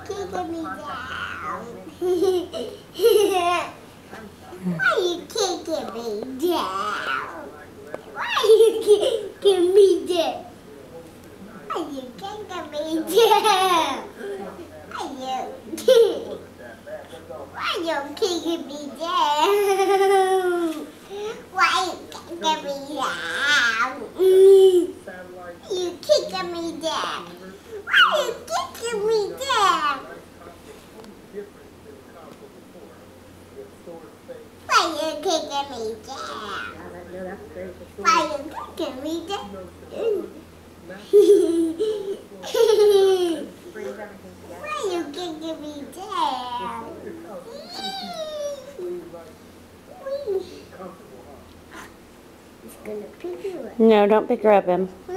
kicking me down? Why are you kicking me down? Why are you kicking me down? Why are you kicking me down? Why are you kicking me down? Why are you kicking me down? You kicking me down. Why are you kicking me down? Why are you kicking me down? Why are you kicking me down? Why are you kicking me down? It's gonna pick you up. No, don't pick her up, Em.